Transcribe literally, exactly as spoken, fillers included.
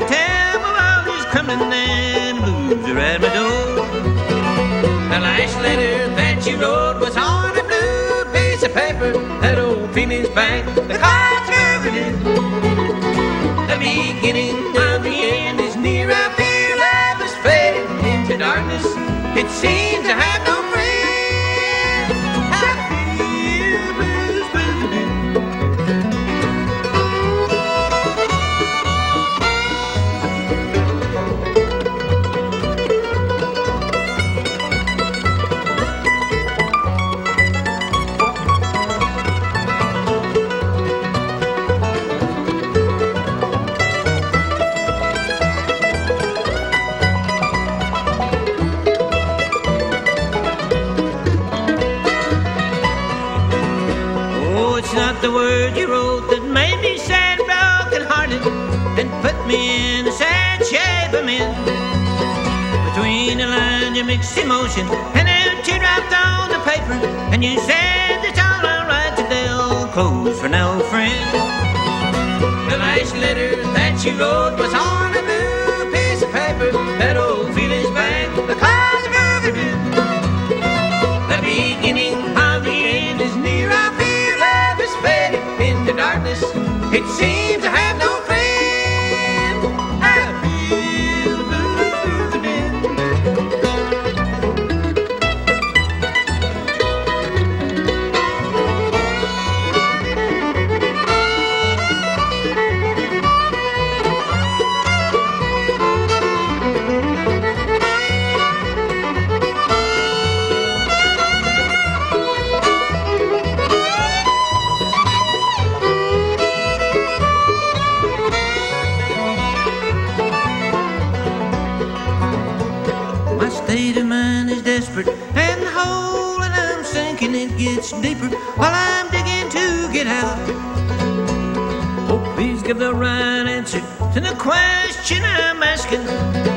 tell my world is crumbling and the blues are at my door. The last letter that you wrote was on a blue piece of paper. That old feeling's back, the cards are moving in. The beginning of the end is near. I feel love is fading into darkness. It seems I have no friend. I feel blues moving in. Not the word you wrote that made me sad, broken hearted, and put me in a sad shape I'm in. Between the lines you mixed emotion and then teardrops on the paper, and you said it's all alright to they'll close for now, friend. The last letter that you wrote was on a blue piece of paper. That old feeling's back, the clouds are moving in. The beginning of the end is near. I feel faded into darkness. It seems I have no friend. I feel moving in. My state of mind is desperate, and the hole that I'm sinking, it gets deeper while I'm digging to get out. Oh, please give the right answer to the question I'm asking.